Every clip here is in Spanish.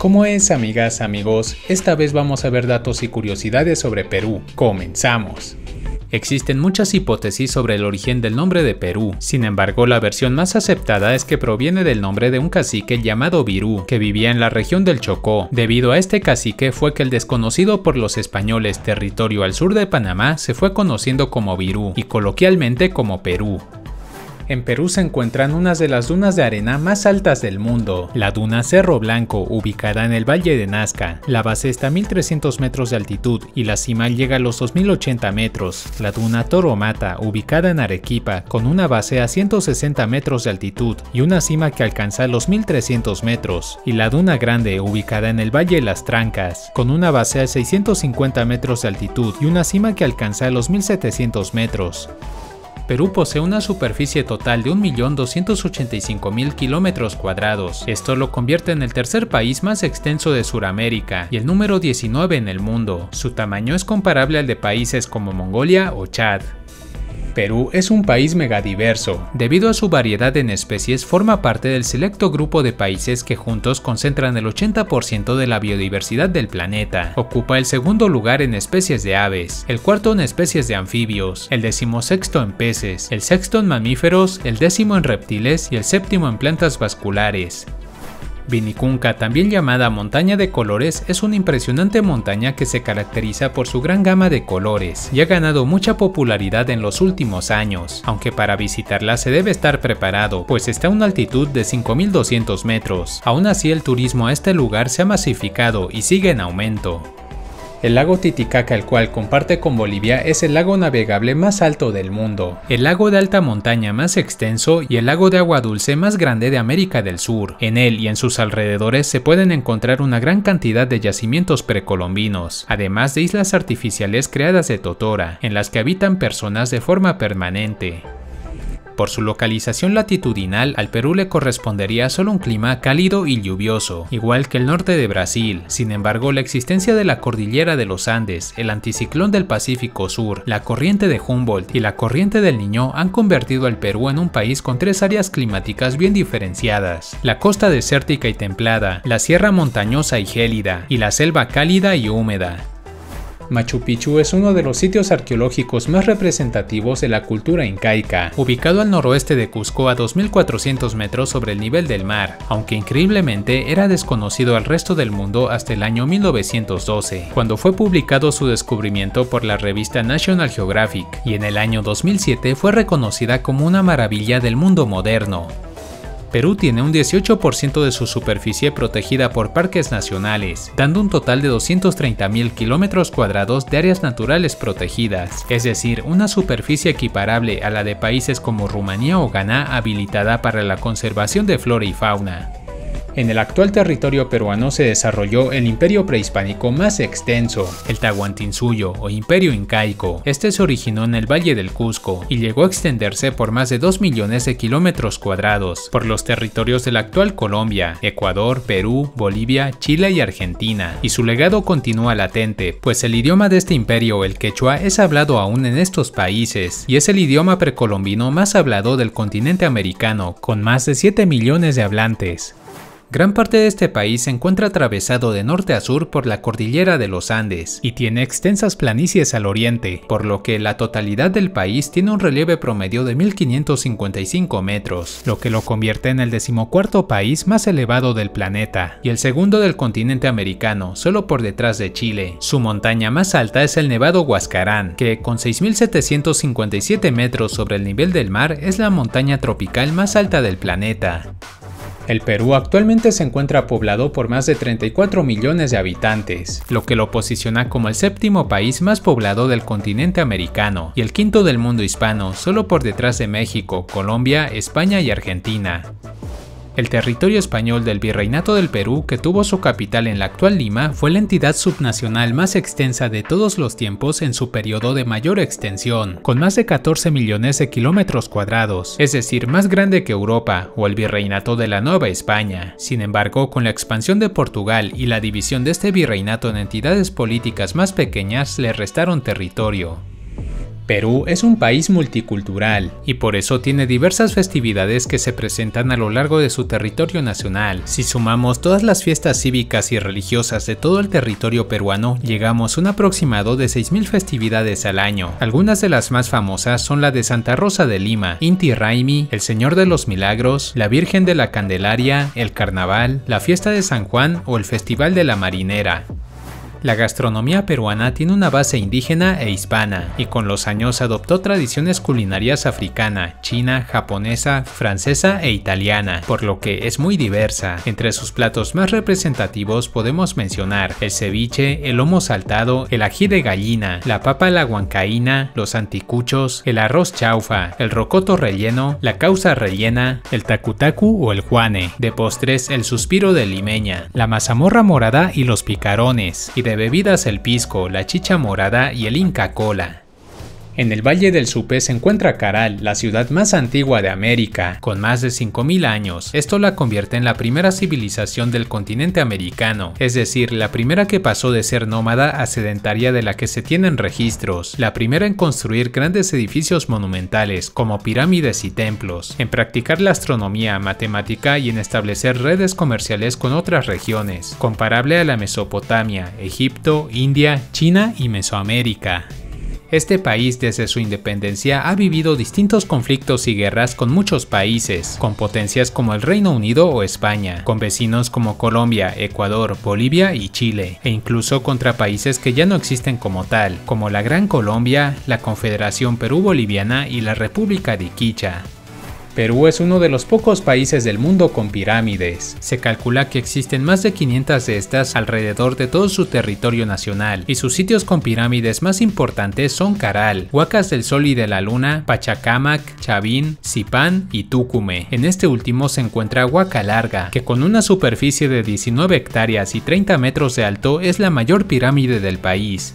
¿Cómo es, amigas, amigos? Esta vez vamos a ver datos y curiosidades sobre Perú. ¡Comenzamos! Existen muchas hipótesis sobre el origen del nombre de Perú. Sin embargo, la versión más aceptada es que proviene del nombre de un cacique llamado Virú, que vivía en la región del Chocó. Debido a este cacique fue que el desconocido por los españoles territorio al sur de Panamá se fue conociendo como Virú y coloquialmente como Perú. En Perú se encuentran unas de las dunas de arena más altas del mundo, la duna Cerro Blanco, ubicada en el Valle de Nazca. La base está a 1300 metros de altitud y la cima llega a los 2080 metros. La duna Toro Mata, ubicada en Arequipa, con una base a 160 metros de altitud y una cima que alcanza los 1300 metros. Y la duna Grande, ubicada en el Valle de las Trancas, con una base a 650 metros de altitud y una cima que alcanza los 1700 metros. Perú posee una superficie total de 1.285.000 kilómetros cuadrados. Esto lo convierte en el tercer país más extenso de Sudamérica y el número 19 en el mundo. Su tamaño es comparable al de países como Mongolia o Chad. Perú es un país megadiverso. Debido a su variedad en especies, forma parte del selecto grupo de países que juntos concentran el 80% de la biodiversidad del planeta. Ocupa el segundo lugar en especies de aves, el cuarto en especies de anfibios, el 16º en peces, el sexto en mamíferos, el 10º en reptiles y el 7º en plantas vasculares. Vinicunca, también llamada Montaña de Colores, es una impresionante montaña que se caracteriza por su gran gama de colores y ha ganado mucha popularidad en los últimos años, aunque para visitarla se debe estar preparado, pues está a una altitud de 5200 metros. Aún así, el turismo a este lugar se ha masificado y sigue en aumento. El lago Titicaca, el cual comparte con Bolivia, es el lago navegable más alto del mundo, el lago de alta montaña más extenso y el lago de agua dulce más grande de América del Sur. En él y en sus alrededores se pueden encontrar una gran cantidad de yacimientos precolombinos, además de islas artificiales creadas de totora, en las que habitan personas de forma permanente. Por su localización latitudinal, al Perú le correspondería solo un clima cálido y lluvioso, igual que el norte de Brasil. Sin embargo, la existencia de la cordillera de los Andes, el anticiclón del Pacífico Sur, la corriente de Humboldt y la corriente del Niño han convertido al Perú en un país con tres áreas climáticas bien diferenciadas: la costa desértica y templada, la sierra montañosa y gélida, y la selva cálida y húmeda. Machu Picchu es uno de los sitios arqueológicos más representativos de la cultura incaica, ubicado al noroeste de Cusco a 2400 metros sobre el nivel del mar, aunque increíblemente era desconocido al resto del mundo hasta el año 1912, cuando fue publicado su descubrimiento por la revista National Geographic, y en el año 2007 fue reconocida como una maravilla del mundo moderno. Perú tiene un 18% de su superficie protegida por parques nacionales, dando un total de 230.000 kilómetros cuadrados de áreas naturales protegidas, es decir, una superficie equiparable a la de países como Rumanía o Ghana habilitada para la conservación de flora y fauna. En el actual territorio peruano se desarrolló el imperio prehispánico más extenso, el Tahuantinsuyo o Imperio Incaico. Este se originó en el Valle del Cusco y llegó a extenderse por más de 2 millones de kilómetros cuadrados por los territorios de la actual Colombia, Ecuador, Perú, Bolivia, Chile y Argentina, y su legado continúa latente, pues el idioma de este imperio, el quechua, es hablado aún en estos países y es el idioma precolombino más hablado del continente americano, con más de 7 millones de hablantes. Gran parte de este país se encuentra atravesado de norte a sur por la cordillera de los Andes y tiene extensas planicies al oriente, por lo que la totalidad del país tiene un relieve promedio de 1555 metros, lo que lo convierte en el 14º país más elevado del planeta y el segundo del continente americano, solo por detrás de Chile. Su montaña más alta es el Nevado Huascarán, que con 6.757 metros sobre el nivel del mar es la montaña tropical más alta del planeta. El Perú actualmente se encuentra poblado por más de 34 millones de habitantes, lo que lo posiciona como el séptimo país más poblado del continente americano y el quinto del mundo hispano, solo por detrás de México, Colombia, España y Argentina. El territorio español del Virreinato del Perú, que tuvo su capital en la actual Lima, fue la entidad subnacional más extensa de todos los tiempos en su periodo de mayor extensión, con más de 14 millones de kilómetros cuadrados, es decir, más grande que Europa o el Virreinato de la Nueva España. Sin embargo, con la expansión de Portugal y la división de este virreinato en entidades políticas más pequeñas, le restaron territorio. Perú es un país multicultural y por eso tiene diversas festividades que se presentan a lo largo de su territorio nacional. Si sumamos todas las fiestas cívicas y religiosas de todo el territorio peruano, llegamos a un aproximado de 6.000 festividades al año. Algunas de las más famosas son la de Santa Rosa de Lima, Inti Raymi, el Señor de los Milagros, la Virgen de la Candelaria, el Carnaval, la Fiesta de San Juan o el Festival de la Marinera. La gastronomía peruana tiene una base indígena e hispana, y con los años adoptó tradiciones culinarias africana, china, japonesa, francesa e italiana, por lo que es muy diversa. Entre sus platos más representativos podemos mencionar el ceviche, el lomo saltado, el ají de gallina, la papa a la huancaína, los anticuchos, el arroz chaufa, el rocoto relleno, la causa rellena, el tacu-tacu o el juane, de postres el suspiro de limeña, la mazamorra morada y los picarones, y de bebidas el pisco, la chicha morada y el Inca Kola. En el Valle del Supé se encuentra Caral, la ciudad más antigua de América, con más de 5.000 años. Esto la convierte en la primera civilización del continente americano, es decir, la primera que pasó de ser nómada a sedentaria de la que se tienen registros, la primera en construir grandes edificios monumentales, como pirámides y templos, en practicar la astronomía, matemática y en establecer redes comerciales con otras regiones, comparable a la Mesopotamia, Egipto, India, China y Mesoamérica. Este país desde su independencia ha vivido distintos conflictos y guerras con muchos países, con potencias como el Reino Unido o España, con vecinos como Colombia, Ecuador, Bolivia y Chile, e incluso contra países que ya no existen como tal, como la Gran Colombia, la Confederación Perú-Boliviana y la República de Iquicha. Perú es uno de los pocos países del mundo con pirámides. Se calcula que existen más de 500 de estas alrededor de todo su territorio nacional, y sus sitios con pirámides más importantes son Caral, Huacas del Sol y de la Luna, Pachacámac, Chavín, Zipán y Túcume. En este último se encuentra Huaca Larga, que con una superficie de 19 hectáreas y 30 metros de alto es la mayor pirámide del país.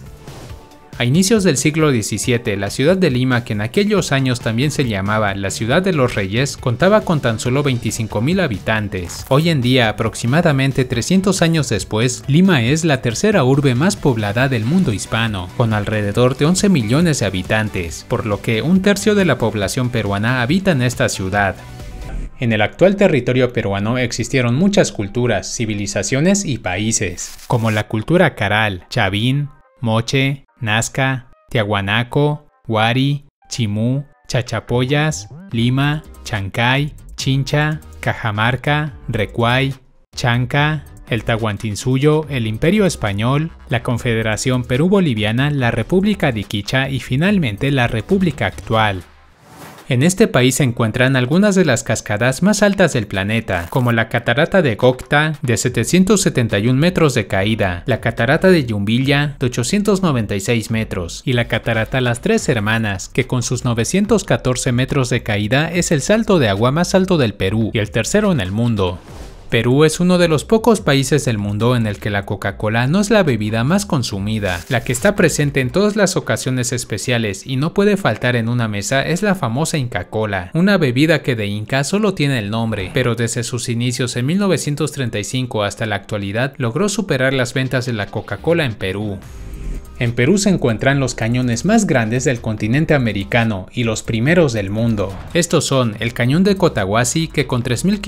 A inicios del siglo XVII, la ciudad de Lima, que en aquellos años también se llamaba la Ciudad de los Reyes, contaba con tan solo 25.000 habitantes. Hoy en día, aproximadamente 300 años después, Lima es la tercera urbe más poblada del mundo hispano, con alrededor de 11 millones de habitantes, por lo que un tercio de la población peruana habita en esta ciudad. En el actual territorio peruano existieron muchas culturas, civilizaciones y países, como la cultura Caral, Chavín, Moche, Nazca, Tiahuanaco, Huari, Chimú, Chachapoyas, Lima, Chancay, Chincha, Cajamarca, Recuay, Chanca, el Tahuantinsuyo, el Imperio Español, la Confederación Perú-Boliviana, la República de Iquicha y finalmente la República actual. En este país se encuentran algunas de las cascadas más altas del planeta, como la Catarata de Gocta, de 771 metros de caída, la Catarata de Yumbilla, de 896 metros, y la Catarata Las Tres Hermanas, que con sus 914 metros de caída es el salto de agua más alto del Perú y el tercero en el mundo. Perú es uno de los pocos países del mundo en el que la Coca-Cola no es la bebida más consumida. La que está presente en todas las ocasiones especiales y no puede faltar en una mesa es la famosa Inca Kola, una bebida que de Inca solo tiene el nombre, pero desde sus inicios en 1935 hasta la actualidad logró superar las ventas de la Coca-Cola en Perú. En Perú se encuentran los cañones más grandes del continente americano y los primeros del mundo. Estos son el cañón de Cotahuasi, que con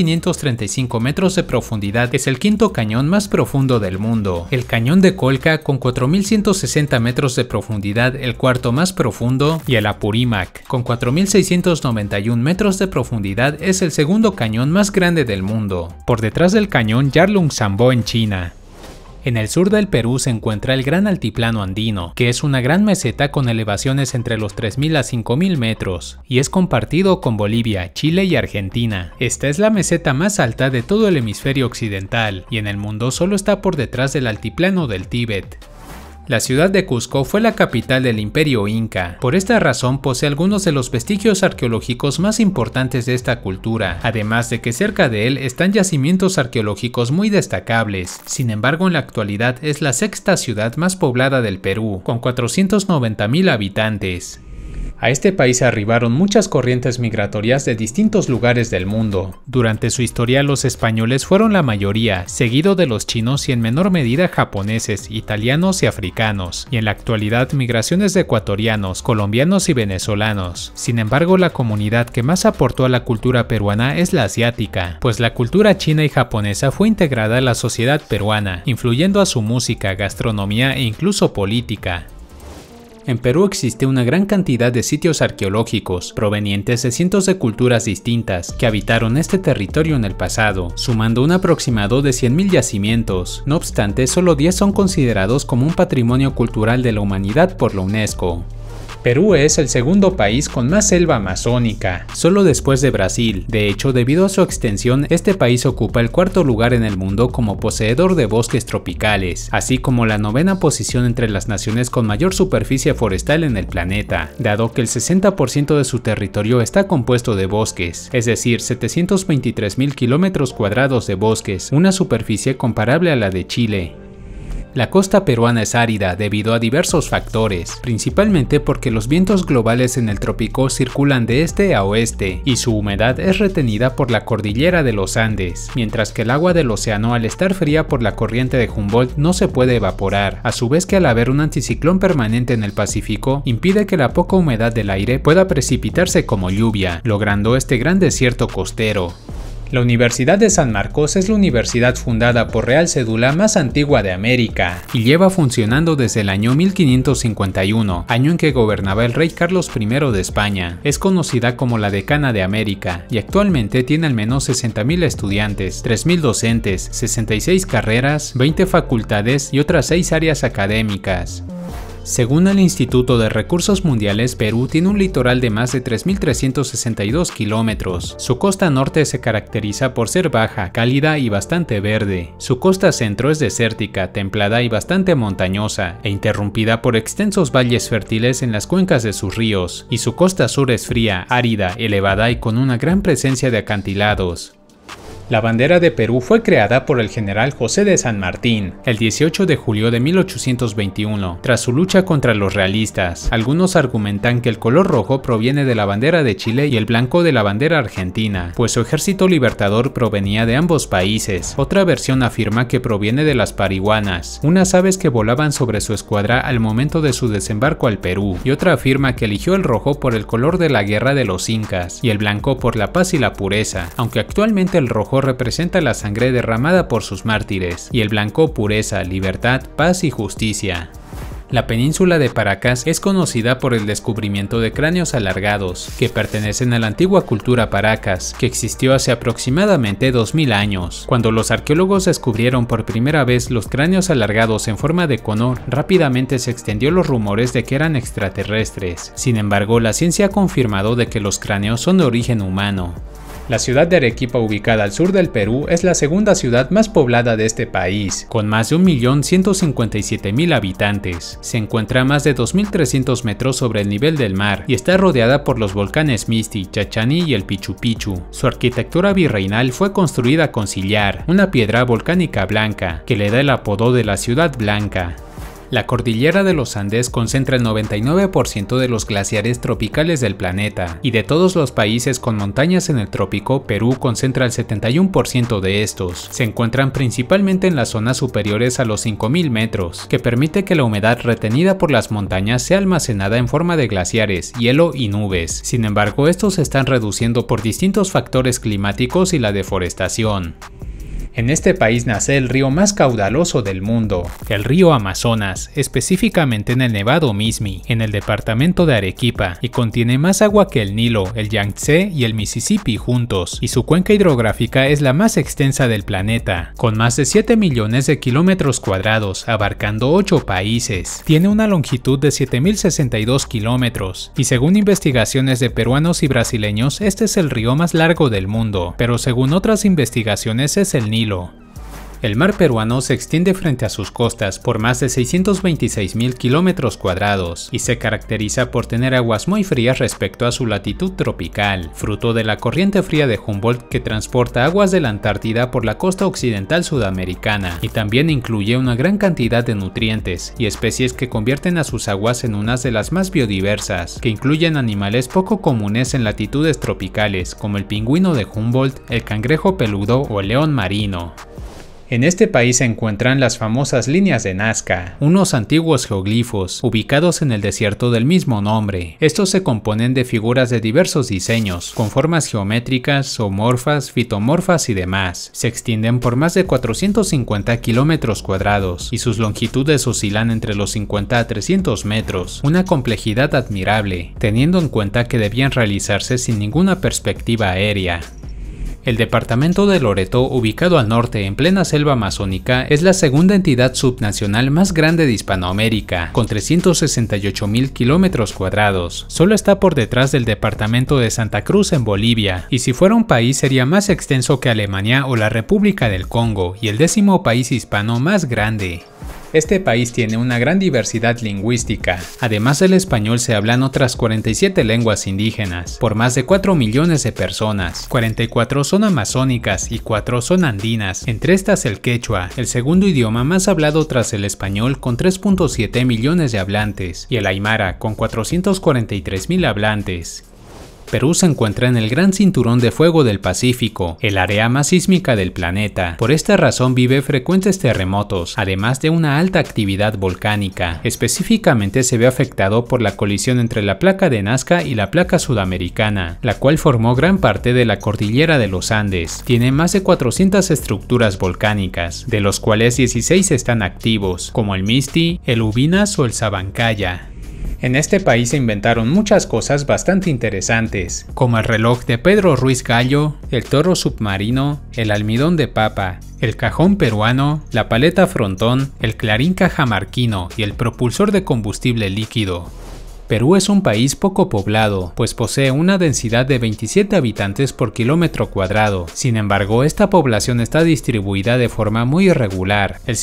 3.535 metros de profundidad es el quinto cañón más profundo del mundo. El cañón de Colca, con 4.160 metros de profundidad, el cuarto más profundo. Y el Apurímac, con 4.691 metros de profundidad, es el segundo cañón más grande del mundo, por detrás del cañón Yarlung-Tsangbo en China. En el sur del Perú se encuentra el Gran Altiplano Andino, que es una gran meseta con elevaciones entre los 3.000 a 5.000 metros, y es compartido con Bolivia, Chile y Argentina. Esta es la meseta más alta de todo el hemisferio occidental, y en el mundo solo está por detrás del Altiplano del Tíbet. La ciudad de Cusco fue la capital del Imperio Inca. Por esta razón posee algunos de los vestigios arqueológicos más importantes de esta cultura, además de que cerca de él están yacimientos arqueológicos muy destacables. Sin embargo, en la actualidad es la sexta ciudad más poblada del Perú, con 490.000 habitantes. A este país arribaron muchas corrientes migratorias de distintos lugares del mundo. Durante su historia los españoles fueron la mayoría, seguido de los chinos y en menor medida japoneses, italianos y africanos, y en la actualidad migraciones de ecuatorianos, colombianos y venezolanos. Sin embargo, la comunidad que más aportó a la cultura peruana es la asiática, pues la cultura china y japonesa fue integrada a la sociedad peruana, influyendo a su música, gastronomía e incluso política. En Perú existe una gran cantidad de sitios arqueológicos, provenientes de cientos de culturas distintas, que habitaron este territorio en el pasado, sumando un aproximado de 100.000 yacimientos. No obstante, solo 10 son considerados como un patrimonio cultural de la humanidad por la UNESCO. Perú es el segundo país con más selva amazónica, solo después de Brasil. De hecho, debido a su extensión, este país ocupa el cuarto lugar en el mundo como poseedor de bosques tropicales, así como la novena posición entre las naciones con mayor superficie forestal en el planeta, dado que el 60% de su territorio está compuesto de bosques, es decir, 723.000 kilómetros cuadrados de bosques, una superficie comparable a la de Chile. La costa peruana es árida debido a diversos factores, principalmente porque los vientos globales en el trópico circulan de este a oeste y su humedad es retenida por la cordillera de los Andes, mientras que el agua del océano al estar fría por la corriente de Humboldt no se puede evaporar, a su vez que al haber un anticiclón permanente en el Pacífico impide que la poca humedad del aire pueda precipitarse como lluvia, logrando este gran desierto costero. La Universidad de San Marcos es la universidad fundada por Real Cédula más antigua de América y lleva funcionando desde el año 1551, año en que gobernaba el rey Carlos I de España. Es conocida como la Decana de América y actualmente tiene al menos 60.000 estudiantes, 3.000 docentes, 66 carreras, 20 facultades y otras 6 áreas académicas. Según el Instituto de Recursos Mundiales, Perú tiene un litoral de más de 3.362 kilómetros. Su costa norte se caracteriza por ser baja, cálida y bastante verde. Su costa centro es desértica, templada y bastante montañosa, e interrumpida por extensos valles fértiles en las cuencas de sus ríos. Y su costa sur es fría, árida, elevada y con una gran presencia de acantilados. La bandera de Perú fue creada por el general José de San Martín el 18 de julio de 1821, tras su lucha contra los realistas. Algunos argumentan que el color rojo proviene de la bandera de Chile y el blanco de la bandera argentina, pues su ejército libertador provenía de ambos países. Otra versión afirma que proviene de las parihuanas, unas aves que volaban sobre su escuadra al momento de su desembarco al Perú, y otra afirma que eligió el rojo por el color de la guerra de los incas y el blanco por la paz y la pureza, aunque actualmente el rojo representa la sangre derramada por sus mártires, y el blanco pureza, libertad, paz y justicia. La península de Paracas es conocida por el descubrimiento de cráneos alargados, que pertenecen a la antigua cultura Paracas, que existió hace aproximadamente 2000 años. Cuando los arqueólogos descubrieron por primera vez los cráneos alargados en forma de cono, rápidamente se extendió los rumores de que eran extraterrestres. Sin embargo, la ciencia ha confirmado de que los cráneos son de origen humano. La ciudad de Arequipa, ubicada al sur del Perú, es la segunda ciudad más poblada de este país, con más de 1.157.000 habitantes. Se encuentra a más de 2.300 metros sobre el nivel del mar y está rodeada por los volcanes Misti, Chachani y el Pichu Pichu. Su arquitectura virreinal fue construida con sillar, una piedra volcánica blanca, que le da el apodo de la Ciudad Blanca. La cordillera de los Andes concentra el 99% de los glaciares tropicales del planeta, y de todos los países con montañas en el trópico, Perú concentra el 71% de estos. Se encuentran principalmente en las zonas superiores a los 5.000 metros, que permite que la humedad retenida por las montañas sea almacenada en forma de glaciares, hielo y nubes. Sin embargo, estos se están reduciendo por distintos factores climáticos y la deforestación. En este país nace el río más caudaloso del mundo, el río Amazonas, específicamente en el Nevado Mismi, en el departamento de Arequipa, y contiene más agua que el Nilo, el Yangtze y el Mississippi juntos, y su cuenca hidrográfica es la más extensa del planeta, con más de 7 millones de kilómetros cuadrados, abarcando 8 países. Tiene una longitud de 7.062 kilómetros, y según investigaciones de peruanos y brasileños, este es el río más largo del mundo, pero según otras investigaciones es el Nilo. El mar peruano se extiende frente a sus costas por más de 626.000 kilómetros cuadrados y se caracteriza por tener aguas muy frías respecto a su latitud tropical, fruto de la corriente fría de Humboldt que transporta aguas de la Antártida por la costa occidental sudamericana, y también incluye una gran cantidad de nutrientes y especies que convierten a sus aguas en unas de las más biodiversas, que incluyen animales poco comunes en latitudes tropicales como el pingüino de Humboldt, el cangrejo peludo o el león marino. En este país se encuentran las famosas líneas de Nazca, unos antiguos geoglifos ubicados en el desierto del mismo nombre. Estos se componen de figuras de diversos diseños, con formas geométricas, zoomorfas, fitomorfas y demás. Se extienden por más de 450 kilómetros cuadrados y sus longitudes oscilan entre los 50 a 300 metros, una complejidad admirable, teniendo en cuenta que debían realizarse sin ninguna perspectiva aérea. El departamento de Loreto, ubicado al norte en plena selva amazónica, es la segunda entidad subnacional más grande de Hispanoamérica, con 368.000 kilómetros cuadrados. Solo está por detrás del departamento de Santa Cruz en Bolivia, y si fuera un país sería más extenso que Alemania o la República del Congo, y el 10º país hispano más grande. Este país tiene una gran diversidad lingüística. Además del español se hablan otras 47 lenguas indígenas, por más de 4 millones de personas. 44 son amazónicas y 4 son andinas, entre estas el quechua, el segundo idioma más hablado tras el español con 3.7 millones de hablantes, y el aymara con 443.000 hablantes. Perú se encuentra en el Gran Cinturón de Fuego del Pacífico, el área más sísmica del planeta. Por esta razón vive frecuentes terremotos, además de una alta actividad volcánica. Específicamente se ve afectado por la colisión entre la placa de Nazca y la placa sudamericana, la cual formó gran parte de la cordillera de los Andes. Tiene más de 400 estructuras volcánicas, de los cuales 16 están activos, como el Misti, el Ubinas o el Sabancaya. En este país se inventaron muchas cosas bastante interesantes, como el reloj de Pedro Ruiz Gallo, el toro submarino, el almidón de papa, el cajón peruano, la paleta frontón, el clarín cajamarquino y el propulsor de combustible líquido. Perú es un país poco poblado, pues posee una densidad de 27 habitantes por kilómetro cuadrado. Sin embargo, esta población está distribuida de forma muy irregular. El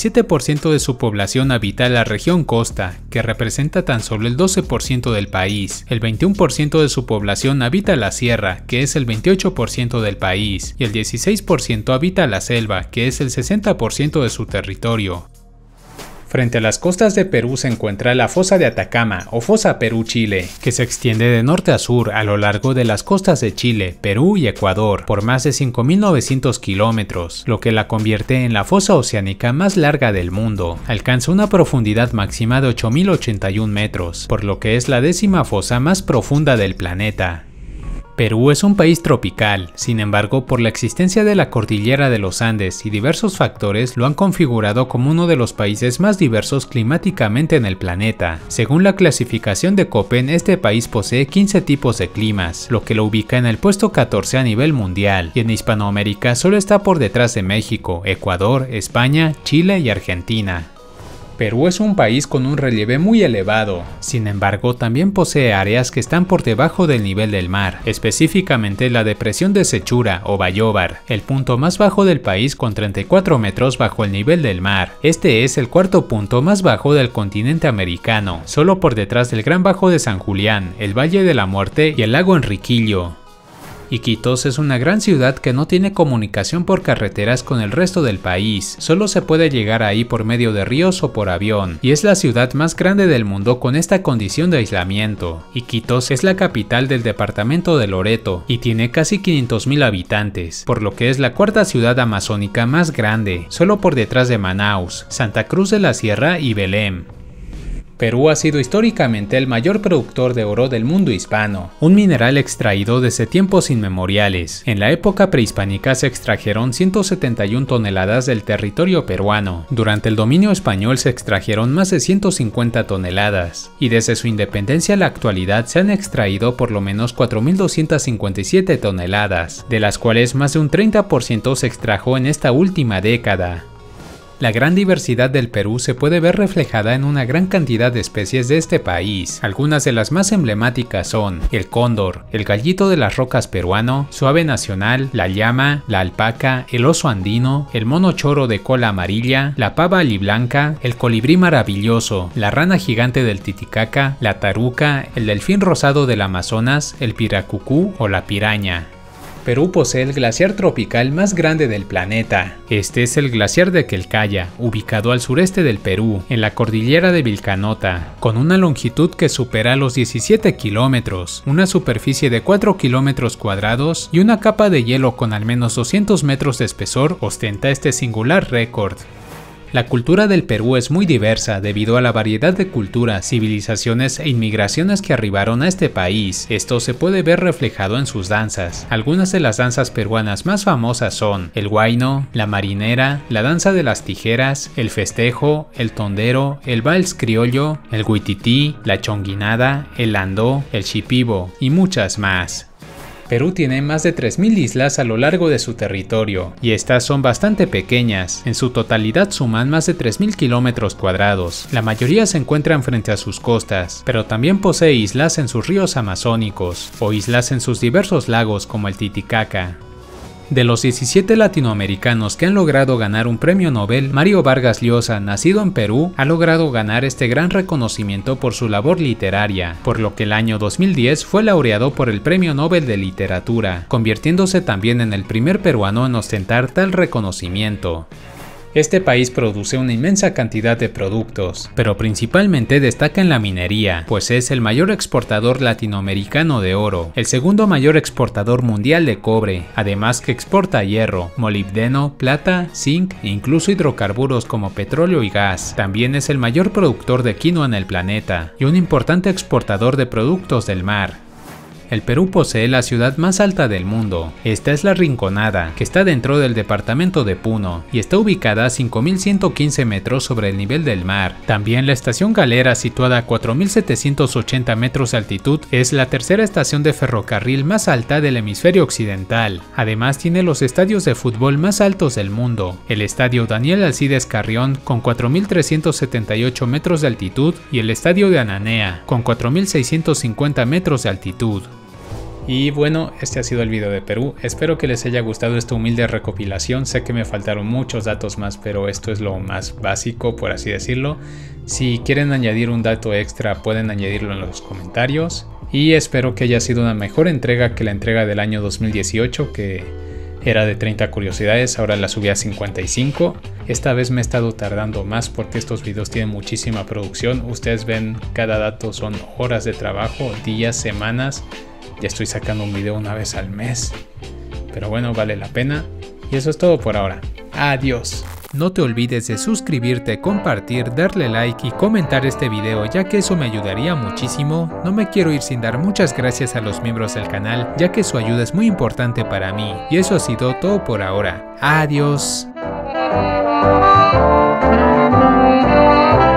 57% de su población habita la región costa, que representa tan solo el 12% del país. El 21% de su población habita la sierra, que es el 28% del país, y el 16% habita la selva, que es el 60% de su territorio. Frente a las costas de Perú se encuentra la Fosa de Atacama o Fosa Perú-Chile, que se extiende de norte a sur a lo largo de las costas de Chile, Perú y Ecuador por más de 5.900 kilómetros, lo que la convierte en la fosa oceánica más larga del mundo. Alcanza una profundidad máxima de 8.081 metros, por lo que es la 10ª fosa más profunda del planeta. Perú es un país tropical, sin embargo, por la existencia de la cordillera de los Andes y diversos factores lo han configurado como uno de los países más diversos climáticamente en el planeta. Según la clasificación de Köppen, este país posee 15 tipos de climas, lo que lo ubica en el puesto 14 a nivel mundial, y en Hispanoamérica solo está por detrás de México, Ecuador, España, Chile y Argentina. Perú es un país con un relieve muy elevado, sin embargo también posee áreas que están por debajo del nivel del mar, específicamente la depresión de Sechura o Bayóvar, el punto más bajo del país con 34 metros bajo el nivel del mar. Este es el cuarto punto más bajo del continente americano, solo por detrás del Gran Bajo de San Julián, el Valle de la Muerte y el lago Enriquillo. Iquitos es una gran ciudad que no tiene comunicación por carreteras con el resto del país, solo se puede llegar ahí por medio de ríos o por avión, y es la ciudad más grande del mundo con esta condición de aislamiento. Iquitos es la capital del departamento de Loreto y tiene casi 500.000 habitantes, por lo que es la cuarta ciudad amazónica más grande, solo por detrás de Manaus, Santa Cruz de la Sierra y Belém. Perú ha sido históricamente el mayor productor de oro del mundo hispano, un mineral extraído desde tiempos inmemoriales. En la época prehispánica se extrajeron 171 toneladas del territorio peruano. Durante el dominio español se extrajeron más de 150 toneladas, y desde su independencia a la actualidad se han extraído por lo menos 4.257 toneladas, de las cuales más de un 30% se extrajo en esta última década. La gran diversidad del Perú se puede ver reflejada en una gran cantidad de especies de este país. Algunas de las más emblemáticas son el cóndor, el gallito de las rocas peruano, su ave nacional, la llama, la alpaca, el oso andino, el mono choro de cola amarilla, la pava aliblanca, el colibrí maravilloso, la rana gigante del Titicaca, la taruca, el delfín rosado del Amazonas, el piracucú o la piraña. Perú posee el glaciar tropical más grande del planeta. Este es el glaciar de Quelcaya, ubicado al sureste del Perú, en la cordillera de Vilcanota, con una longitud que supera los 17 kilómetros, una superficie de 4 kilómetros cuadrados y una capa de hielo con al menos 200 metros de espesor ostenta este singular récord. La cultura del Perú es muy diversa debido a la variedad de culturas, civilizaciones e inmigraciones que arribaron a este país. Esto se puede ver reflejado en sus danzas. Algunas de las danzas peruanas más famosas son el huayno, la marinera, la danza de las tijeras, el festejo, el tondero, el vals criollo, el huitití, la chonguinada, el landó, el shipibo y muchas más. Perú tiene más de 3.000 islas a lo largo de su territorio, y estas son bastante pequeñas. En su totalidad suman más de 3.000 kilómetros cuadrados. La mayoría se encuentran frente a sus costas, pero también posee islas en sus ríos amazónicos, o islas en sus diversos lagos como el Titicaca. De los 17 latinoamericanos que han logrado ganar un premio Nobel, Mario Vargas Llosa, nacido en Perú, ha logrado ganar este gran reconocimiento por su labor literaria, por lo que el año 2010 fue laureado por el Premio Nobel de Literatura, convirtiéndose también en el primer peruano en ostentar tal reconocimiento. Este país produce una inmensa cantidad de productos, pero principalmente destaca en la minería, pues es el mayor exportador latinoamericano de oro, el segundo mayor exportador mundial de cobre, además que exporta hierro, molibdeno, plata, zinc e incluso hidrocarburos como petróleo y gas. También es el mayor productor de quinoa en el planeta y un importante exportador de productos del mar. El Perú posee la ciudad más alta del mundo. Esta es La Rinconada, que está dentro del departamento de Puno y está ubicada a 5.115 metros sobre el nivel del mar. También la estación Galera, situada a 4.780 metros de altitud, es la tercera estación de ferrocarril más alta del hemisferio occidental. Además tiene los estadios de fútbol más altos del mundo, el estadio Daniel Alcides Carrión con 4.378 metros de altitud y el estadio de Ananea con 4.650 metros de altitud. Y bueno, este ha sido el video de Perú. Espero que les haya gustado esta humilde recopilación. Sé que me faltaron muchos datos más, pero esto es lo más básico, por así decirlo. Si quieren añadir un dato extra, pueden añadirlo en los comentarios. Y espero que haya sido una mejor entrega que la entrega del año 2018, que era de 30 curiosidades, ahora la subí a 55. Esta vez me he estado tardando más porque estos videos tienen muchísima producción. Ustedes ven, cada dato son horas de trabajo, días, semanas. Ya estoy sacando un video una vez al mes, pero bueno, vale la pena. Y eso es todo por ahora. Adiós. No te olvides de suscribirte, compartir, darle like y comentar este video, ya que eso me ayudaría muchísimo. No me quiero ir sin dar muchas gracias a los miembros del canal, ya que su ayuda es muy importante para mí. Y eso ha sido todo por ahora. Adiós.